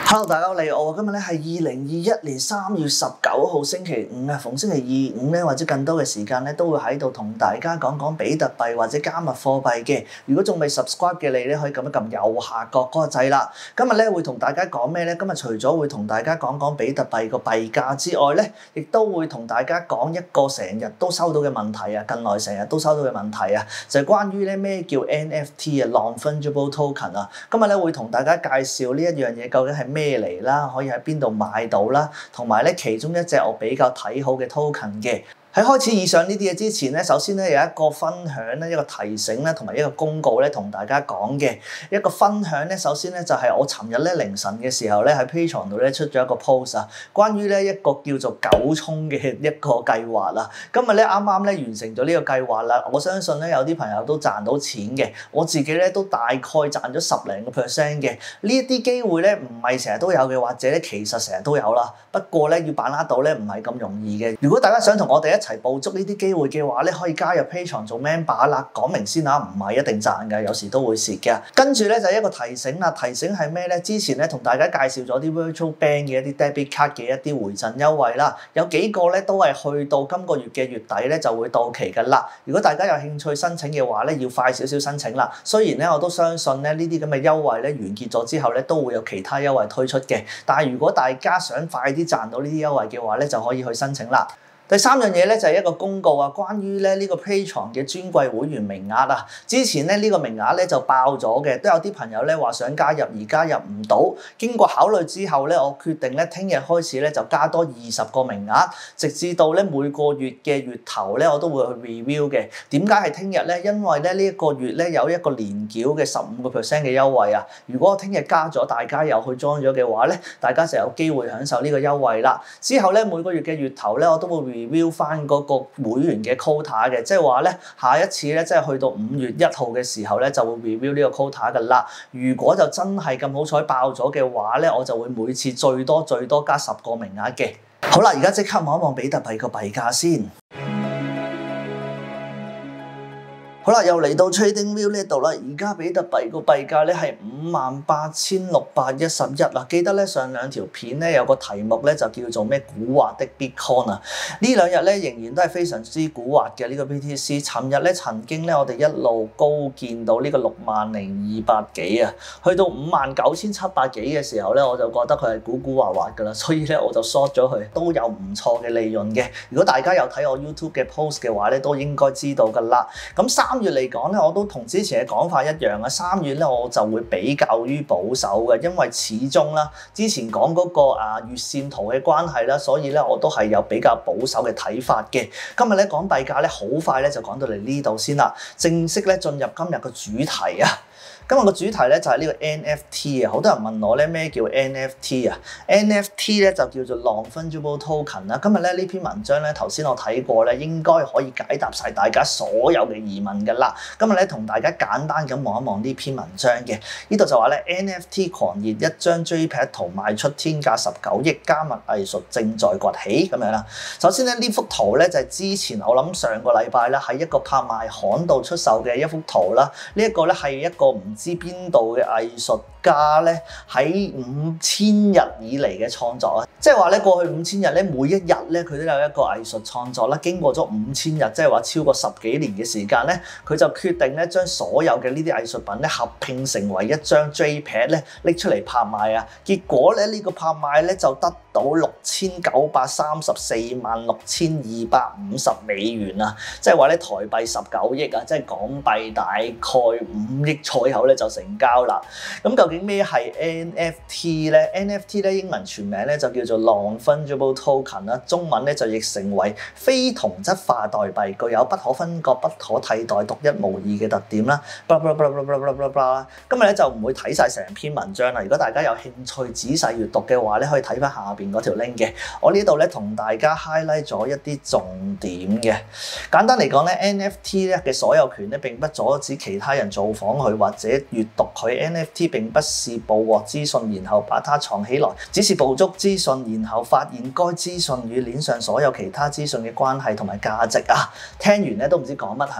Hello，大家好，你好，今日咧係2021年3月19號星期五啊，逢星期二五咧或者更多嘅時間咧都會喺度同大家講講比特幣或者加密貨幣嘅。如果仲未 subscribe 嘅你咧，可以撳一撳右下角嗰個掣啦。今日咧會同大家講咩咧？今日除咗會同大家講講比特幣個幣價之外咧，亦都會同大家講一個成日都收到嘅問題啊，近來成日都收到嘅問題啊，就係關於咧咩叫 NFT 啊 ，Non-Fungible Token 啊。今日咧會同大家介紹呢一樣嘢究竟係咩嚟啦，可以喺邊度買到啦，同埋咧其中一隻我比較睇好嘅 token 嘅。喺開始以上呢啲嘢之前咧，首先咧有一個分享咧，一個提醒咧，同埋一個公告咧，同大家講嘅一個分享咧。首先咧就係我尋日咧凌晨嘅時候咧喺 Patreon 度咧出咗一個 post 啊，關於咧一個叫做九沖嘅一個計劃啦。今日咧啱啱咧完成咗呢個計劃啦，我相信咧有啲朋友都賺到錢嘅，我自己咧都大概賺咗10零個%嘅。呢一啲機會咧唔係成日都有嘅，或者咧其實成日都有啦。不過咧要把握到咧唔係咁容易嘅。如果大家想同我哋一齊捕捉呢啲機會嘅話咧，可以加入 Patreon 做 member 啦。講明先嚇，唔係一定賺嘅，有時都會蝕嘅。跟住咧就係一個提醒啦，提醒係咩咧？之前咧同大家介紹咗啲 Virtual Bank 嘅一啲 debit card 嘅一啲回贈優惠啦，有幾個咧都係去到今個月嘅月底咧就會到期㗎啦。如果大家有興趣申請嘅話咧，要快少少申請啦。雖然咧我都相信咧呢啲咁嘅優惠咧完結咗之後咧都會有其他優惠推出嘅，但係如果大家想快啲賺到呢啲優惠嘅話咧，就可以去申請啦。第三樣嘢咧就係一個公告啊，關於咧呢個 Patreon 嘅專櫃會員名額啊，之前咧呢個名額咧就爆咗嘅，都有啲朋友咧話想加入而加入唔到，經過考慮之後咧，我決定咧聽日開始咧就加多20個名額，直至到咧每個月嘅月頭咧我都會去 review 嘅。點解係聽日咧？因為咧呢一個月咧有一個年繳嘅15% 嘅優惠啊，如果我聽日加咗，大家又去 join 咗嘅話咧，大家就有機會享受呢個優惠啦。之後咧每個月嘅月頭咧我都會review 翻嗰個會員嘅 quota 嘅，即係話咧下一次咧即係去到5月1號嘅時候咧就會 review 呢個 quota 㗎啦。如果就真係咁好彩爆咗嘅話咧，我就會每次最多加10個名額嘅。好啦，而家即刻望一望比特幣個幣價先。好啦，又嚟到 TradingView 呢度啦，而家比特幣個幣價咧係58,611啦。記得咧上兩條片咧有個題目咧就叫做咩古惑的 Bitcoin 啊。呢兩日咧仍然都係非常之古惑嘅呢個 BTC。尋日咧曾經咧我哋一路高見到呢個60,200幾啊，去到59,700幾嘅時候咧，我就覺得佢係古惑惑㗎啦，所以咧我就 short 咗佢，都有唔錯嘅利潤嘅。如果大家有睇我 YouTube 嘅 post 嘅話咧，都應該知道㗎啦。咁3月嚟講咧，我都同之前嘅講法一樣啊。3月咧我就會比較於保守嘅，因為始終啦，之前講嗰個月線圖嘅關係啦，所以咧我都係有比較保守嘅睇法嘅。今日咧講幣價咧，好快咧就講到嚟呢度先啦，正式咧進入今日嘅主題啊。今日個主題咧就係呢個 NFT 啊，好多人問我咧咩叫 NFT 啊 ？NFT 咧就叫做 Non-Fungible Token 啦。今日咧呢篇文章咧頭先我睇過咧，應該可以解答晒大家所有嘅疑問㗎啦。今日咧同大家簡單咁望一望呢篇文章嘅，呢度就話咧 NFT 狂熱，一張 JPEG 圖賣出天價19億，加密藝術正在崛起咁樣啦。首先咧呢幅圖咧就係之前我諗上個禮拜啦喺一個拍賣行度出售嘅一幅圖啦。呢一個咧係一個唔知邊度嘅藝術家咧喺5000日以嚟嘅創作啊，即係話咧過去5000日咧每一日咧佢都有一個藝術創作啦。經過咗5000日，即係話超過10幾年嘅時間咧，佢就決定咧將所有嘅呢啲藝術品咧合併成為一張 JPEG 咧拎出嚟拍賣啊。結果咧呢個拍賣咧就得到69346250美元啊，即係話咧台幣19億啊，即係港幣大概5億左右咧就成交啦。咁究竟咩係 NFT 咧 ？NFT 咧英文全名咧就叫做 Non-Fungible Token 啦，中文咧就譯成為非同質化代幣，具有不可分割、不可替代、獨一無二嘅特點啦。今日咧就唔會睇晒成篇文章啦。如果大家有興趣仔細閱讀嘅話咧，可以睇翻下邊嗰條 link 嘅。我呢度咧同大家 highlight 咗一啲重點嘅。簡單嚟講咧 ，NFT 咧嘅所有權咧並不阻止其他人造訪佢或者閱讀佢。NFT 並不是捕獲資訊然後把它藏起來，只是捕捉資訊然後發現該資訊與鏈上所有其他資訊嘅關係同埋價值啊！聽完咧都唔知講乜係咪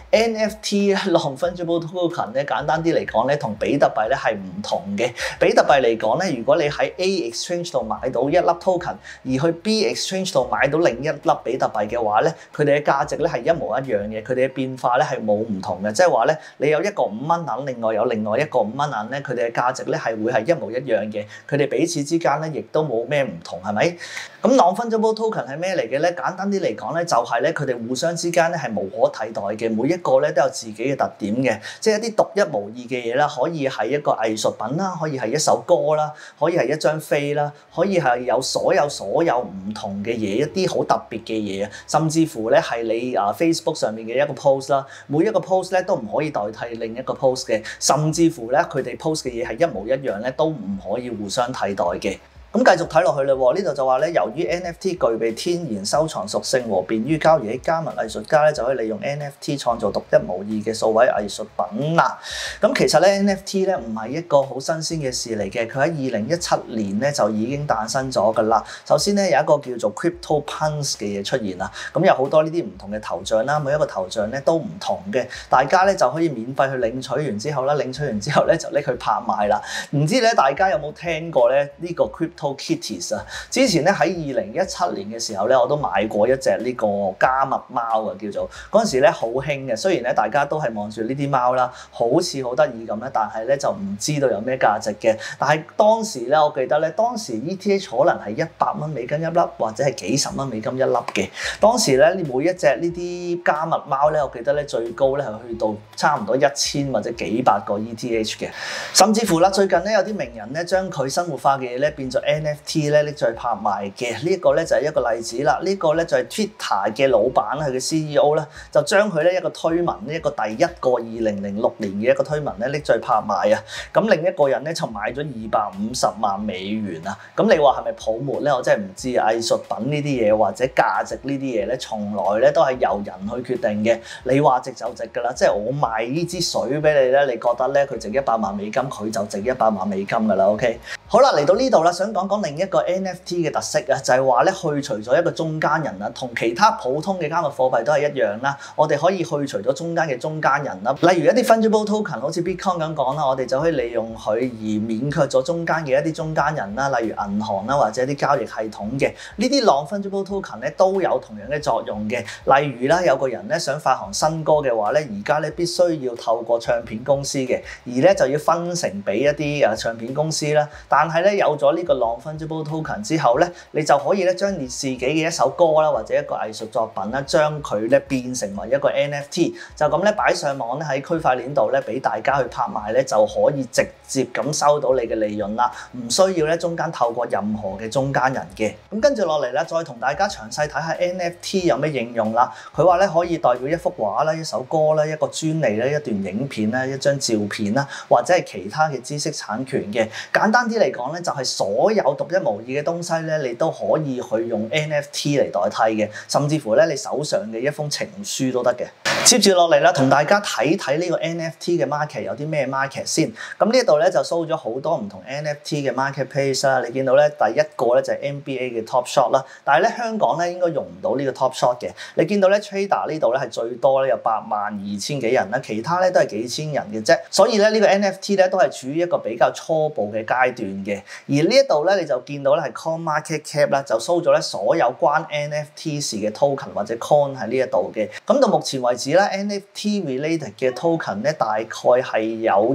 NFT non-fungible token 咧，簡單啲嚟講咧，同比特幣咧係唔同嘅。比特幣嚟講咧，如果你喺 A exchange 度買到一粒 token， 而去 B exchange 度買到另一粒比特幣嘅話咧，佢哋嘅價值咧係一模一樣嘅，佢哋嘅變化咧係冇唔同嘅，即係話咧，你有一個5蚊銀，另外有另外一個5蚊銀咧，佢哋嘅價值咧係會係一模一樣嘅，佢哋彼此之間咧亦都冇咩唔同，係咪？咁 non-fungible token 係咩嚟嘅咧？簡單啲嚟講咧，就係咧佢哋互相之間咧係無可替代嘅，每一個咧都有自己嘅特點嘅，即係一啲獨一無二嘅嘢啦，可以係一個藝術品啦，可以係一首歌啦，可以係一張飛啦，可以係有所有唔同嘅嘢，一啲好特別嘅嘢啊，甚至乎咧係你Facebook 上面嘅一個 post 啦，每一個 post 咧都唔可以代替另一個 post 嘅，甚至乎咧佢哋 post 嘅嘢係一模一樣咧，都唔可以互相替代嘅。咁繼續睇落去啦喎，呢度就話咧，由於 NFT 具備天然收藏屬性和便於交易，加密藝術家咧就可以利用 NFT 創造獨一無二嘅數位藝術品啦。咁其實咧 NFT 咧唔係一個好新鮮嘅事嚟嘅，佢喺2017年咧就已經誕生咗㗎啦。首先咧有一個叫做 CryptoPunks 嘅嘢出現啦，咁有好多呢啲唔同嘅頭像啦，每一個頭像咧都唔同嘅，大家咧就可以免費去領取完之後啦，領取完之後咧就拎去拍賣啦。唔知咧大家有冇聽過咧呢個 CryptoKitties 啊？之前咧喺2017年嘅時候咧，我都買過一隻呢個加密貓啊，叫做嗰陣時咧好興嘅。雖然咧大家都係望住呢啲貓啦，好似好得意咁咧，但係咧就唔知道有咩價值嘅。但係當時咧，我記得咧，當時 ETH 可能係100蚊美金一粒，或者係幾十蚊美金一粒嘅。當時咧，每一隻呢啲加密貓咧，我記得咧最高咧係去到差唔多1000或者幾百個 ETH 嘅。甚至乎啦，最近咧有啲名人咧將佢生活化嘅嘢咧變咗 NFT 咧拎咗去拍賣嘅，呢一個咧就係一個例子啦。呢個咧就係 Twitter 嘅老闆，佢嘅 CEO 咧就將佢咧一個推文呢一個第一個2006年嘅一個推文咧拎咗去拍賣啊。咁另一個人咧就買咗250萬美元啊。咁你話係咪泡沫咧？我真係唔知啊。藝術品呢啲嘢或者價值呢啲嘢咧，從來咧都係由人去決定嘅。你話值就值㗎啦，即係我賣呢支水俾你咧，你覺得咧佢值100萬美金，佢就值100萬美金㗎啦。OK。好啦，嚟到呢度啦，想講講另一個 NFT 嘅特色啊，就係話咧去除咗一個中間人啦，同其他普通嘅加密貨幣都係一樣啦。我哋可以去除咗中間嘅中間人啦，例如一啲 fungible token， 好似 Bitcoin 咁講啦，我哋就可以利用佢而免卻咗中間嘅一啲中間人啦，例如銀行啦或者啲交易系統嘅。呢啲 non-fungible token 咧都有同樣嘅作用嘅。例如啦，有個人咧想發行新歌嘅話咧，而家咧必須要透過唱片公司嘅，而咧就要分成俾一啲唱片公司啦。但係咧有咗呢個 non-fungible token 之後咧，你就可以咧將你自己嘅一首歌啦或者一個藝術作品啦，將佢咧變成為一個 NFT， 就咁咧擺上網咧喺區塊鏈度咧俾大家去拍賣咧，就可以直接咁收到你嘅利潤啦，唔需要咧中間透過任何嘅中間人嘅。咁跟住落嚟咧，再同大家詳細睇下 NFT 有咩應用啦。佢話咧可以代表一幅畫啦、一首歌啦、一個專利啦、一段影片啦、一張照片啦，或者係其他嘅知識產權嘅。簡單啲嚟講咧，就係所有獨一無二嘅東西咧，你都可以去用 NFT 嚟代替嘅，甚至乎咧你手上嘅一封情書都得嘅。接住落嚟啦，同大家睇睇呢個 NFT 嘅 market 有啲咩 market 先。咁呢一度咧就 show 咗好多唔同 NFT 嘅 marketplace 啦。你見到咧第一個咧就係 NBA 嘅 Top Shot 啦，但係咧香港咧應該用唔到呢個 Top Shot 嘅。你見到咧 Trader 呢度咧係最多咧有82000幾人啦，其他咧都係幾千人嘅啫。所以咧呢個 NFT 咧都係處於一個比較初步嘅階段嘅。而呢一度咧你就見到咧係 CoinMarketCap 啦，就 show 咗咧所有關 NFT 事嘅 token 或者 coin 喺呢一度嘅。咁到目前為止咧 NFT related 嘅 token 咧大概係有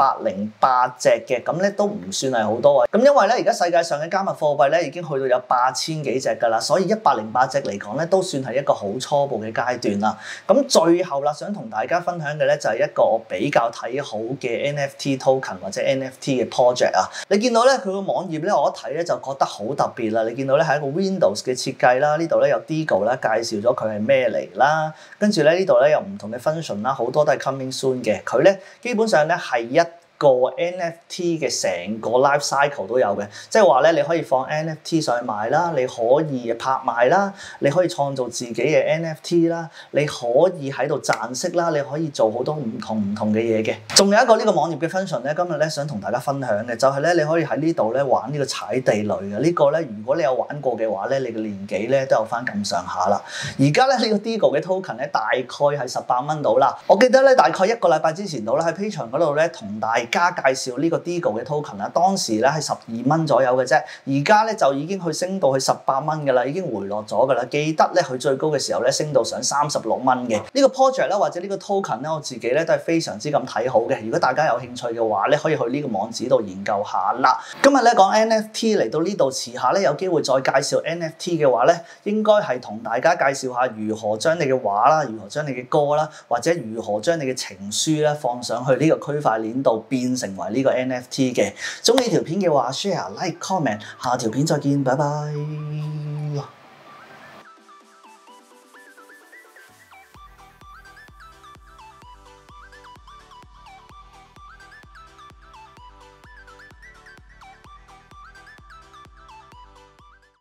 108隻嘅，咁咧都唔算係好多啊。咁因為咧而家世界上嘅加密貨幣咧已經去到有8000幾隻㗎啦，所以108隻嚟講咧都算係一個好初步嘅階段啦。咁最後啦，想同大家分享嘅咧就係一個我比較睇好嘅 NFT token 或者 NFT 嘅 project 啊。你見到咧佢個網頁咧，我一睇咧就覺得好特別啦。你見到咧係一個 Windows 嘅設計啦，呢度咧有 Digo 啦介紹咗佢係咩嚟啦，跟住咧呢度咧有唔同嘅 function 啦，好多都係 coming soon 嘅。佢咧基本上咧係一個 NFT 嘅成個 life cycle 都有嘅，即係話咧你可以放 NFT 上去賣啦，你可以拍賣啦，你可以創造自己嘅 NFT 啦，你可以喺度賺息啦，你可以做好多唔同嘅嘢嘅。仲有一個呢個網頁嘅 function 咧，今日咧想同大家分享嘅就係咧，你可以喺呢度咧玩呢個踩地雷嘅。呢個咧如果你有玩過嘅話咧，你嘅年紀咧都有翻咁上下啦。而家咧呢個 Digo 嘅 token 咧大概係18蚊到啦。我記得咧大概1個禮拜之前到啦，喺 Patreon 嗰度咧同大家介紹呢個 Digo 嘅 token 啦，當時咧係12蚊左右嘅啫，而家咧就已經去升到去18蚊嘅啦，已經回落咗嘅啦。記得咧佢最高嘅時候咧升到上36蚊嘅。呢個 project 咧或者呢個 token 咧，我自己咧都係非常之咁睇好嘅。如果大家有興趣嘅話咧，可以去呢個網址度研究下啦。今日咧講 NFT 嚟到呢度，遲下咧有機會再介紹 NFT 嘅話咧，應該係同大家介紹下如何將你嘅畫啦，如何將你嘅歌啦，或者如何將你嘅情書咧放上去呢個區塊鏈度變成為呢個 NFT 嘅。鍾意條片嘅話 share、like、comment，下條片再見，拜拜。